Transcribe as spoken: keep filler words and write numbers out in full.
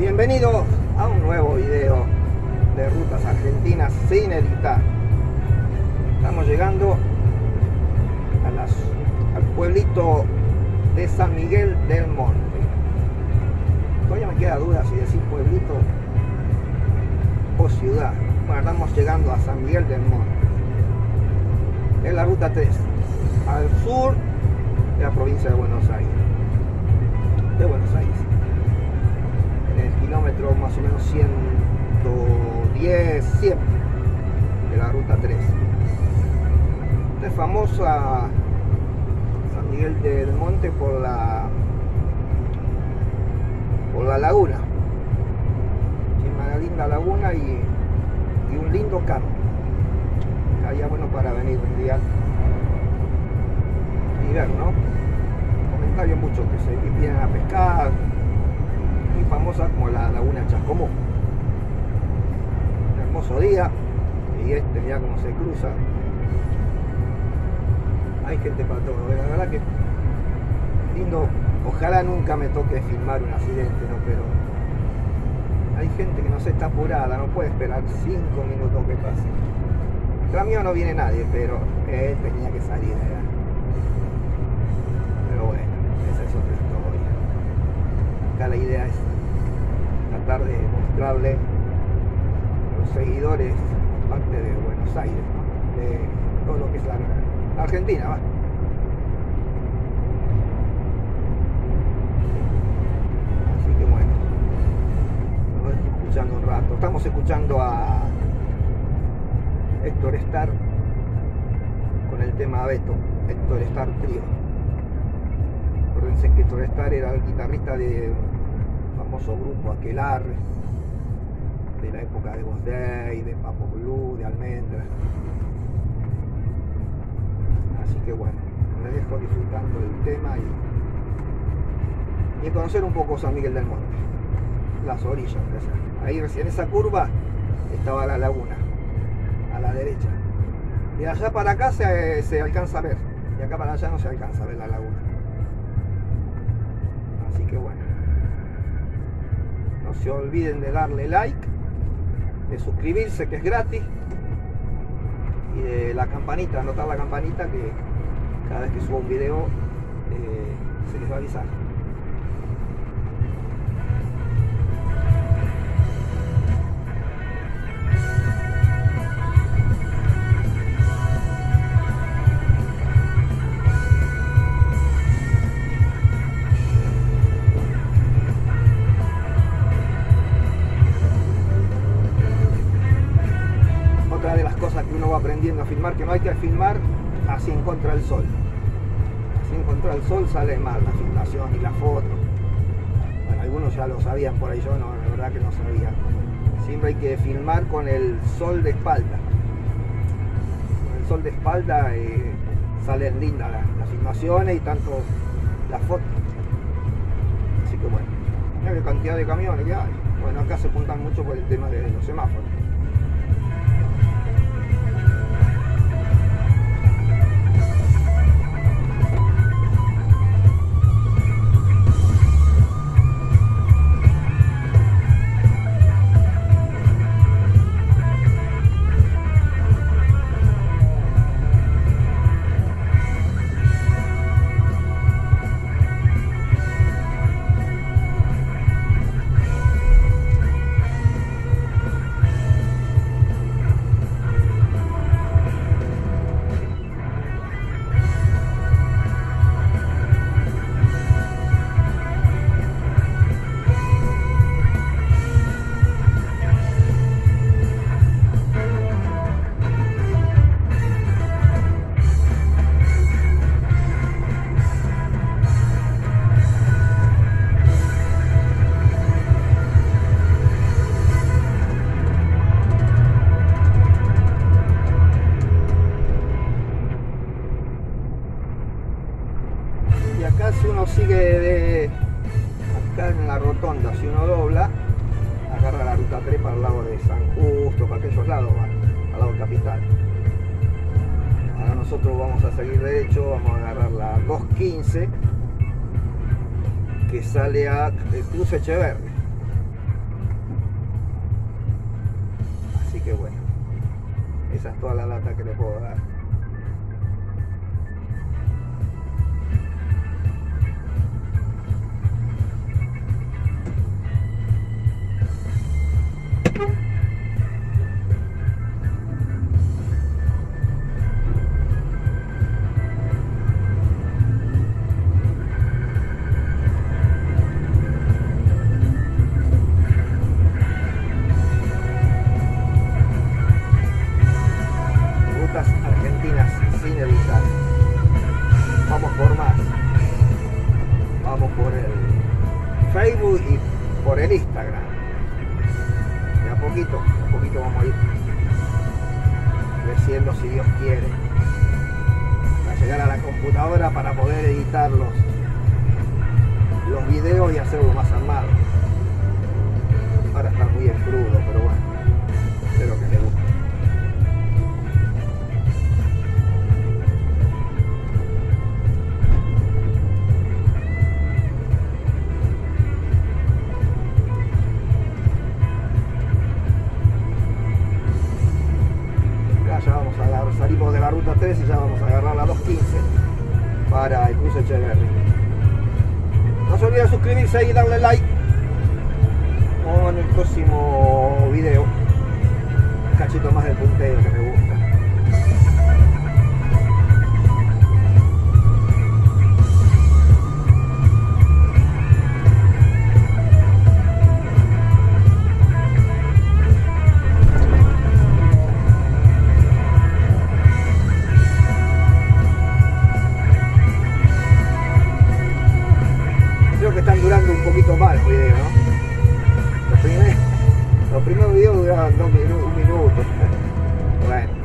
Bienvenidos a un nuevo video de rutas argentinas sin editar. Estamos llegando a las, al pueblito de San Miguel del Monte. Todavía me queda duda si decir pueblito o ciudad. Bueno, estamos llegando a San Miguel del Monte. Es la ruta tres, al sur de la provincia de Buenos Aires. De Buenos Aires. En el kilómetro más o menos ciento diez, cien de la ruta tres. Esta es famosa San Miguel del Monte por la por la laguna. Tiene una linda laguna y, y un lindo campo. Allá bueno para venir un día y ver, ¿no? Comentarios muchos que se que vienen a pescar, muy famosa como la laguna Chascomú. Un hermoso día y este mira cómo se cruza. Hay gente para todo, la verdad que lindo. Ojalá nunca me toque filmar un accidente, ¿no? Pero hay gente que no se está apurada, no puede esperar cinco minutos que pase. Tras mío no viene nadie, pero él tenía que salir, ¿verdad? Pero bueno, esa es otra historia. Acá la idea es tratar de mostrarle a los seguidores parte de Buenos Aires, ¿no? De todo lo que es la, la Argentina, ¿va? Así que bueno, nos estamos escuchando un rato. Estamos escuchando a Héctor Starr con el tema Beto, Héctor Starr Trío. Acuérdense que Héctor Starr era el guitarrista de un famoso grupo Aquelarre, de la época de Boss Day, de Papo Blue, de Almendra. Así que bueno, me dejo disfrutando del tema y, y conocer un poco San Miguel del Monte, las orillas. Ahí recién esa curva estaba la laguna a la derecha. De allá para acá se, se alcanza a ver. De acá para allá no se alcanza a ver la laguna. Así que bueno. No se olviden de darle like, de suscribirse que es gratis. Y de la campanita, anotar la campanita que cada vez que suba un video eh, se les va a avisar. Aprendiendo a filmar, que no hay que filmar así en contra del sol. Así en contra del sol sale mal la filmación y la foto. Bueno, algunos ya lo sabían por ahí, yo no, la verdad que no sabía. Siempre hay que filmar con el sol de espalda. Con el sol de espalda eh, salen lindas las, las filmaciones y tanto las fotos. Así que bueno, mira qué cantidad de camiones que hay. Bueno, acá se apuntan mucho por el tema de los semáforos. Si uno sigue de acá en la rotonda, si uno dobla, agarra la ruta tres para el lado de San Justo, para aquellos lados, al lado capital. Ahora nosotros vamos a seguir derecho, vamos a agarrar la dos quince que sale a Cruz Echeverri. que bueno, esa es toda la data que le puedo dar. Argentinas sin editar. Vamos por más. Vamos por el Facebook y por el Instagram. De a poquito, de a poquito vamos a ir creciendo, si Dios quiere, para llegar a la computadora para poder editar los, los videos y hacerlo más armado. Ahora está muy en crudo, pero bueno, espero que les guste. Ya vamos a agarrar, salimos de la ruta tres y ya vamos a agarrar la dos quince para el cruce Echeverri. No se olviden de suscribirse y darle like. En el próximo video un cachito más del punteo que me gusta. Creo que están durando un poquito más los videos, ¿no? Los primeros, los primeros videos duraban dos minutos, un minuto. Bueno.